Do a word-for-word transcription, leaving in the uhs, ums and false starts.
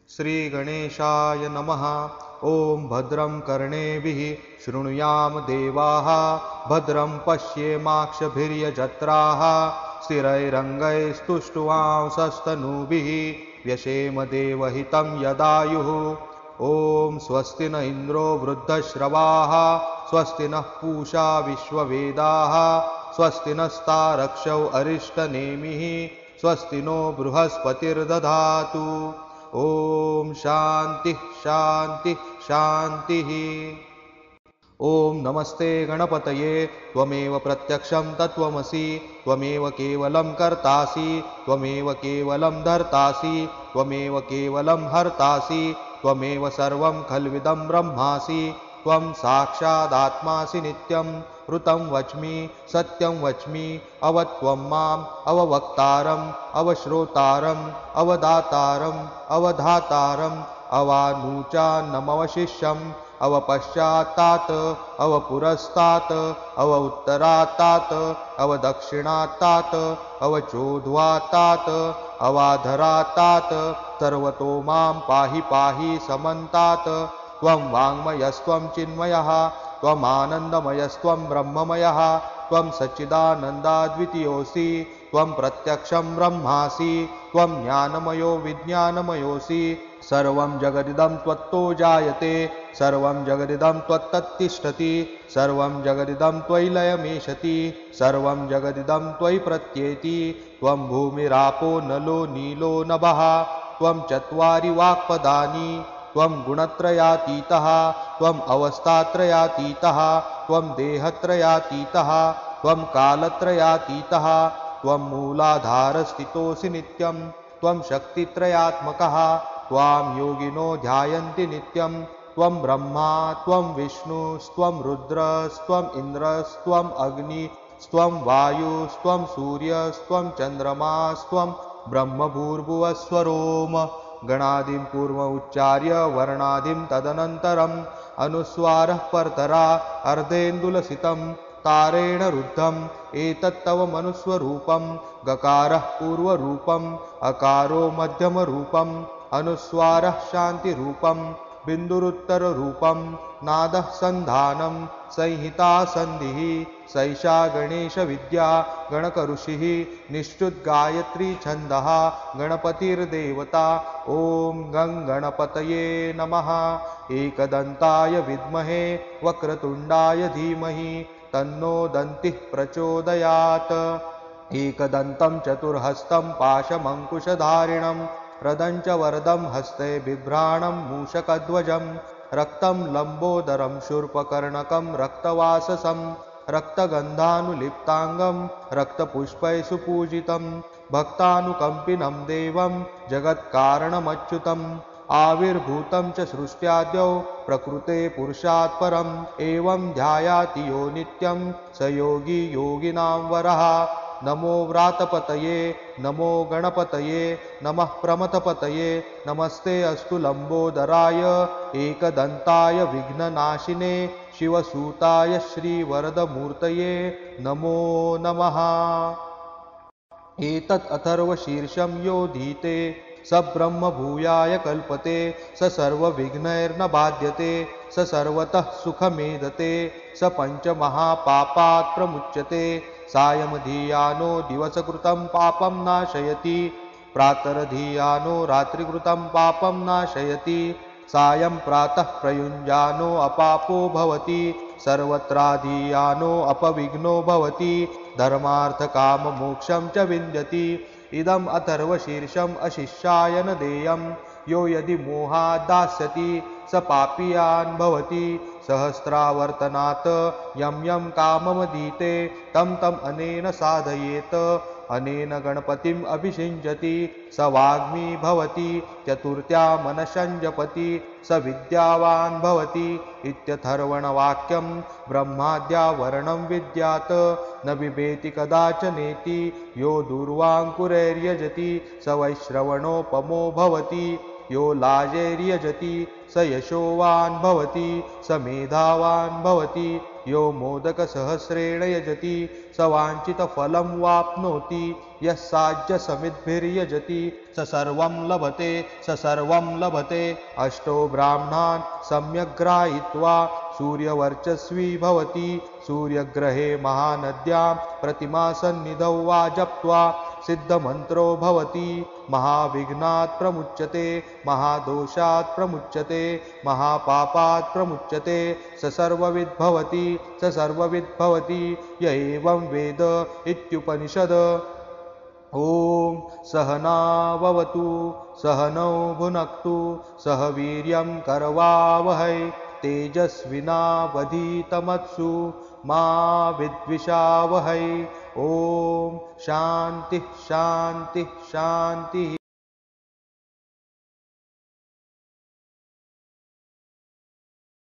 श्रीगणेशाय नमः। ॐ भद्रं कर्णेभिः शृणुयाम देवाः, भद्रं पश्येमाक्षभिर्यजत्राः, स्थिरैरङ्गैस्तुष्ट्वांसस्तनूभिः, व्यशेम देवहितं यदायुः। ॐ स्वस्ति न इन्द्रो वृद्धश्रवाः, स्वस्ति नः पूषा विश्ववेदाः, स्वस्ति नस्तारक्षौ अरिष्टनेमिः, स्वस्ति नो बृहस्पतिर्दधातु। ओम शांति शांति शांति। ओम नमस्ते गणपतये, त्वमेव प्रत्यक्षं तत्त्वमसि, त्वमेव केवलं कर्तासि, त्वमेव केवलं धर्तासि, त्वमेव केवलं हर्तासि, त्वमेव सर्वं खल्विदं ब्रह्मासि, त्वं साक्षादात्मासि नित्यं। ऋतं वच्मि सत्यं वच्मि, अवत्वं माम् अववक्तारम् अवश्रोतारम् अवदातारम् अवधातारम् अवानूचान्नमवशिष्यम् अवपश्चात्तात् अवपुरस्तात् अव उत्तरात्तात् अवदक्षिणात्तात् अवचोद्वात्तात् अवाधरात्तात् सर्वतो मां पाहि पाहि समन्तात्। त्वं वाङ्मयस्त्वं चिन्मयः, त्वमानन्दमयस्त्वं ब्रह्ममयः, त्वं सच्चिदानन्दाद्वितीयोऽसि, त्वं प्रत्यक्षं ब्रह्मासि, त्वं ज्ञानमयो विज्ञानमयोऽसि। सर्वं जगदिदं त्वत्तो जायते, सर्वं जगदिदं त्वत्तत्तिष्ठति, सर्वं जगदिदं त्वयि लयमेशति, सर्वं जगदिदं त्वयि प्रत्येति। त्वं भूमिरापो नलो नीलो नभः, त्वं चत्वारि वाक्पदानि, त्वं गुणत्रयातीतः, त्वं अवस्थात्रयातीतः, त्वं देहत्रयातीतः, त्वं कालत्रयातीतः, त्वं मूलाधारस्थितोऽसि नित्यं, त्वं शक्तित्रयात्मकः, त्वां योगिनो ध्यायन्ति नित्यं। त्वं ब्रह्मा त्वं विष्णुस्त्वं रुद्रस्त्वम् इन्द्रस्त्वम् अग्निस्त्वं वायुस्त्वं सूर्यस्त्वं चन्द्रमास्त्वं ब्रह्मभूर्भुवस्वरोम। गणादिं पूर्वमुच्चार्य वर्णादिं तदनन्तरम् अनुस्वारः परतरा अर्धेन्दुलसितं तारेण रुद्धम् एतत्तव मनुस्वरूपं। गकारः पूर्वरूपम्, अकारो मध्यमरूपम्, अनुस्वारः शान्तिरूपम्, बिन्दुरुत्तररूपम्, नादः सन्धानं, संहिता सन्धिः। सैषा गणेशविद्या गणकऋषिः, निश्चुद्गायत्री छन्दः गणपतिर्देवता। ॐ गं गणपतये नमः। एकदन्ताय विद्महे वक्रतुण्डाय धीमहि, तन्नो दन्तिः प्रचोदयात्। एकदन्तं चतुर्हस्तं पाशमङ्कुशधारिणं, रदं च वरदं हस्ते बिभ्राणं मूषकध्वजं, रक्तं लम्बोदरं शूर्पकर्णकं रक्तवाससं, रक्तगन्धानुलिप्ताङ्गं रक्तपुष्पैः सुपूजितं, भक्तानुकम्पिनं देवं जगत्कारणमच्युतम्। आविर्भूतं च सृष्ट्याद्यौ प्रकृते पुरुषात् परम्, एवं ध्यायाति यो नित्यं स योगी योगिनां वरः। नमो व्रातपतये नमो गणपतये नमः प्रमथपतये, नमस्ते अस्तु लम्बोदराय एकदन्ताय विघ्ननाशिने, शिवसूताय श्रीवरदमूर्तये नमो नमः। एतत् अथर्वशीर्षं यो धीते, स ब्रह्म भूयाय कल्पते, स सर्वविघ्नैर्न बाध्यते, स सर्वतः सुखमेधते, स पञ्चमहापापात् प्रमुच्यते। सायमधीयानो दिवसकृतं पापं नाशयति, प्रातरधीयानो रात्रिकृतं पापं नाशयति, सायं प्रातः प्रयुञ्जानो अपापो भवति, सर्वत्राधीयानो अपविघ्नो भवति, धर्मार्थकाममोक्षं च विन्दति। इदम् अथर्वशीर्षम् अशिष्याय न देयं, यो यदि मोहात् दास्यति स पापीयान् भवति। सहस्रावर्तनात् यं यं काममधीते, तं तं अनेन साधयेत्, अनेन गणपतिम् अभिषिञ्चति। स वाग्मी भवति, चतुर्थ्या मनसं जपति, स विद्यावान् भवति इत्यथर्वणवाक्यं। ब्रह्माद्या वर्णं विद्यात्, न बिभेति कदाचनेति, यो दूर्वाङ्कुरैर्यजति स वैश्रवणोपमो भवति। यो लाजैर्यजति स यशोवान् भवति स मेधावान् भवति यो मोदकसहस्रेण यजति स वाञ्छितफलं वाप्नोति यः साज्यसमिद्भिर्यजति स सर्वं लभते स सर्वं लभते। अष्टो ब्राह्मणान् सम्यग् ग्राहीत्वा सूर्यवर्चस्वी भवति सूर्यग्रहे महानद्यां प्रतिमासन्निधौ वा जप्त्वा सिद्धमन्त्रो भवति महाविघ्नात् प्रमुच्यते महादोषात् प्रमुच्यते महापापात् प्रमुच्यते स सर्वविद् भवति स सर्वविद् भवति य एवं वेद इत्युपनिषद। ॐ सहनाववतु सहनौ भुनक्तु सह वीर्यं करवावहै तेजस्विनावधीतमत्सु मा विद्विषावहै। ॐ शान्तिः शान्तिः शान्तिः।